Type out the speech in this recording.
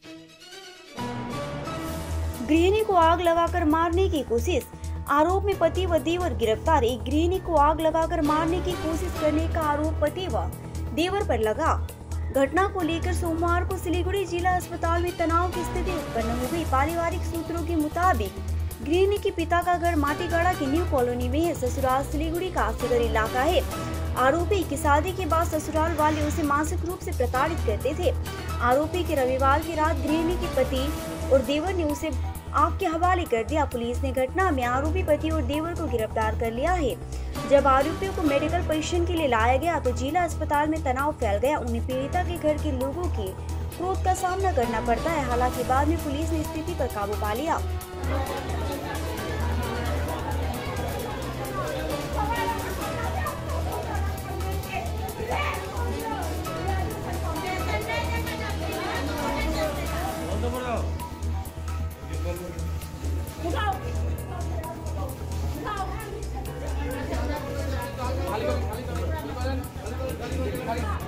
गृहिणी को आग लगाकर मारने की कोशिश, आरोप में पति व देवर गिरफ्तार। एक गृहिणी को आग लगाकर मारने की कोशिश करने का आरोप पति व देवर पर लगा। घटना को लेकर सोमवार को सिलीगुड़ी जिला अस्पताल में तनाव की स्थिति उत्पन्न हो गई। पारिवारिक सूत्रों के मुताबिक गृहिणी के पिता का घर माटीगाड़ा की न्यू कॉलोनी में है। ससुराल सिलीगुड़ी का सदर इलाका है। आरोपी की शादी के बाद ससुराल वाले उसे मानसिक रूप से प्रताड़ित करते थे। आरोपी के रविवार की रात गृहिणी के पति और देवर ने उसे आग के हवाले कर दिया। पुलिस ने घटना में आरोपी पति और देवर को गिरफ्तार कर लिया है। जब आरोपियों को मेडिकल परीक्षण के लिए लाया गया तो जिला अस्पताल में तनाव फैल गया। उन्हें पीड़िता के घर के लोगों के क्रोध का सामना करना पड़ता है। हालांकि बाद में पुलिस ने स्थिति पर काबू पा लिया। खाली